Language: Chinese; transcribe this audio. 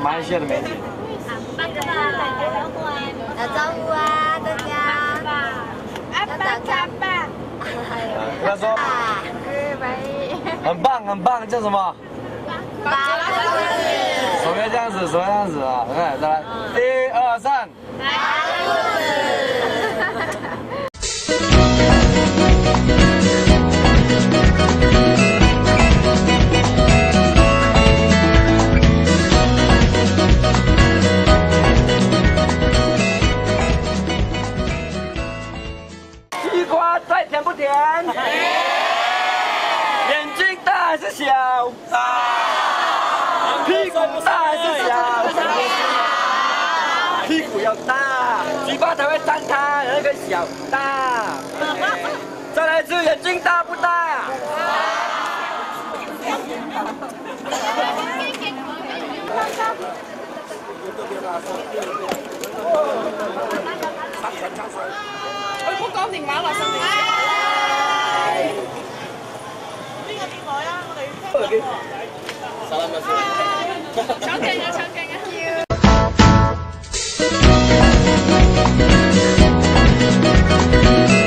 马来西亚的美女。 打招呼啊，大家。要早餐吧。 跟他说。很棒，很棒，叫什么？手要这样子，手要这样子啊！来，再来，1、2、3。西瓜再甜不甜？眼睛大还是小？大。屁股大还是小？屁股要大，嘴巴才会张开，那个小大。再来一次，眼睛大不大？ 我唔好講電話啦，新年。邊個電話啊？我哋搶鏡啊！搶鏡啊！